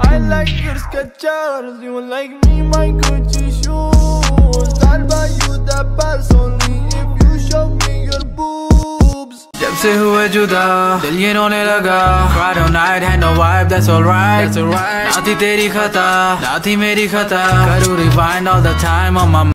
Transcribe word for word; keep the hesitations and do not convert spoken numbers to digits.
I like your Skechers, you like me my Gucci shoes. I'll buy you the purse only if you show me your boobs. जब से हुए जुदा दिल ये रोने लगा. Friday night had no vibe, that's alright. That's alright. ना थी तेरी खता, ना थी मेरी खता. करूँ rewind all the time on my